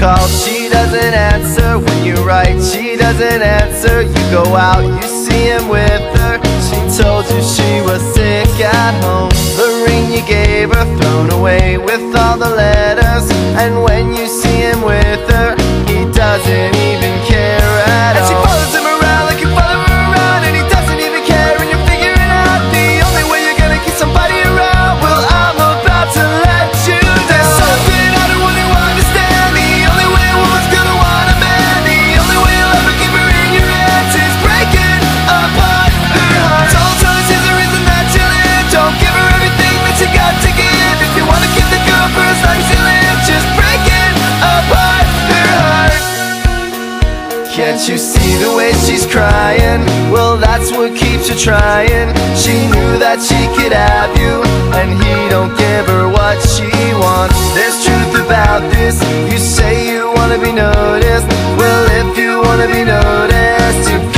call, she doesn't answer. When you write, she doesn't answer. You go out, you see him with her. She told you she was sick at home. The ring you gave her, thrown away with all the letters. And when you see him with her, he doesn't even care at all. And she follows him around like you follow her around, and he doesn't even care, and you're figuring out the only way you're gonna keep somebody around. Well, I'm about to let you know. There's something I don't really understand. The only way a woman's gonna want a man, the only way you'll ever keep her in your hands is breaking apart her heart. Told her she's the reason that you live. Don't give her everything that you got to give. If you wanna keep the girl for as long as you live, just breaking apart her heart. Can't you see the way she's crying? Well, that's what keeps her trying. She knew that she could have you, and he don't give her what she wants. There's truth about this. You say you wanna be noticed. Well, if you wanna be noticed, you